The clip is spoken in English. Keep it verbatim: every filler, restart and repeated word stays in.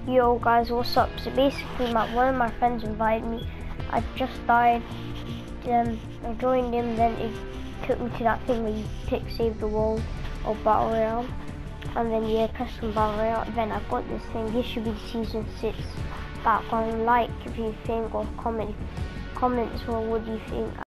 Yo guys, what's up? So basically, my one of my friends invited me. I just died. Um, I joined him. Then it took me to that thing where you pick save the world or battle royale, and then yeah, press on battle royale. Then I got this thing. This should be season six background. Like if you think, or comment comments. Well, what do you think?